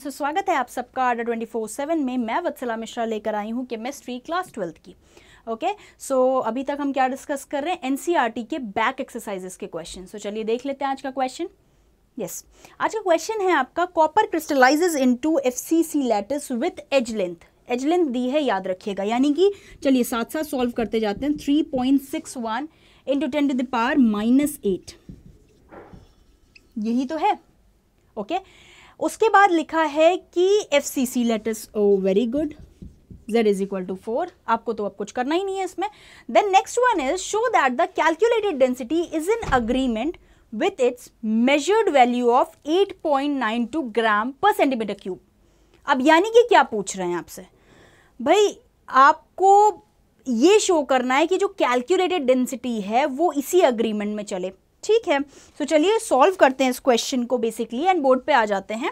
सो स्वागत है आप सबका Adda247 में। मैं वत्सला मिश्रा लेकर आई हूँ केमिस्ट्री क्लास 12th की। ओके सो अभी तक हम क्या डिस्कस कर रहे हैं, एनसीईआरटी के बैक एक्सरसाइजेस के क्वेश्चन। सो चलिए देख लेते हैं आज का क्वेश्चन। यस, आज का क्वेश्चन है आपका, copper crystallizes into FCC lattice with edge length. Edge length दी है, याद रखिएगा, यानी कि चलिए साथ साथ सॉल्व करते जाते हैं। 3.61 इंटू 10⁻⁻8 यही तो है। ओके उसके बाद लिखा है कि FCC lattice, oh very good, z is equal to 4। आपको तो अब कुछ करना ही नहीं है इसमें। Then next one is show that the calculated density is in agreement with its measured value of 8.92 gram per centimetre cube. अब यानी कि क्या पूछ रहे हैं आपसे, भाई आपको ये शो करना है कि जो कैलकुलेटेड डेंसिटी है वो इसी अग्रीमेंट में चले। ठीक है, तो चलिए सॉल्व करते हैं इस क्वेश्चन को बेसिकली एंड बोर्ड पे आ जाते हैं।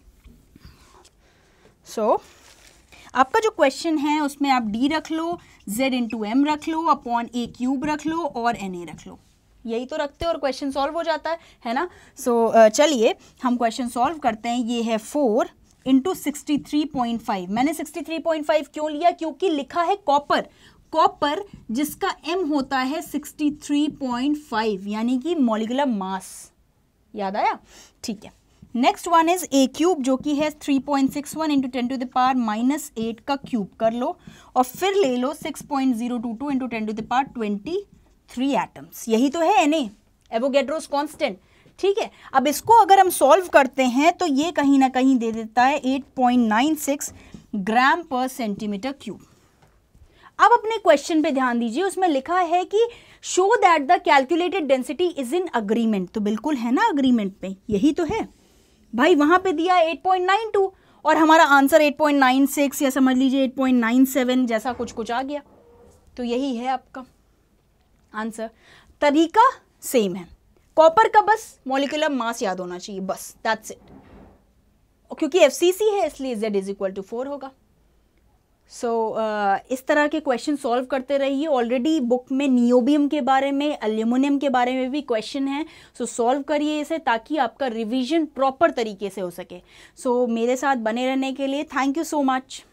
सो आपका जो क्वेश्चन है उसमें आप d रख लो, z इंटू m रख लो, अपॉन a क्यूब रख लो और na रख लो। यही तो रखते हो और क्वेश्चन सॉल्व हो जाता है ना। सो चलिए हम क्वेश्चन सॉल्व करते हैं। ये है 4 इंटू 63.5। मैंने 63.5 क्यों लिया, क्योंकि लिखा है कॉपर, कॉपर जिसका m होता है 63.5 यानी कि मॉलिक्यूलर मास। याद आया? ठीक है। Next one is a cube जो कि है 3.61 इंटू 10⁻⁻8 का क्यूब कर लो और फिर ले लो 6.022 इंटू 10⁻23 एटम्स। यही तो है Na, एवोगैड्रोस कांस्टेंट। ठीक है, अब इसको अगर हम सॉल्व करते हैं तो ये कहीं ना कहीं दे देता है 8.96 ग्राम पर सेंटीमीटर क्यूब। अब अपने क्वेश्चन पे ध्यान दीजिए, उसमें लिखा है कि show that the calculated density is in agreement. तो बिल्कुल है ना अग्रीमेंट पे, यही तो है भाई। वहां पे दिया 8.92 और हमारा आंसर 8.96 या समझ लीजिए 8.97 जैसा कुछ आ गया। तो यही है आपका आंसर। तरीका सेम है, कॉपर का बस मॉलिक्यूलर मास याद होना चाहिए, बस दैट्स इट। क्योंकि एफसीसी है इसलिए z इज इक्वल टू 4 होगा। सो इस तरह के क्वेश्चन सॉल्व करते रहिए। ऑलरेडी बुक में नियोबियम के बारे में, एल्यूमिनियम के बारे में भी क्वेश्चन है। सो सॉल्व करिए इसे ताकि आपका रिवीजन प्रॉपर तरीके से हो सके। सो मेरे साथ बने रहने के लिए थैंक यू सो मच।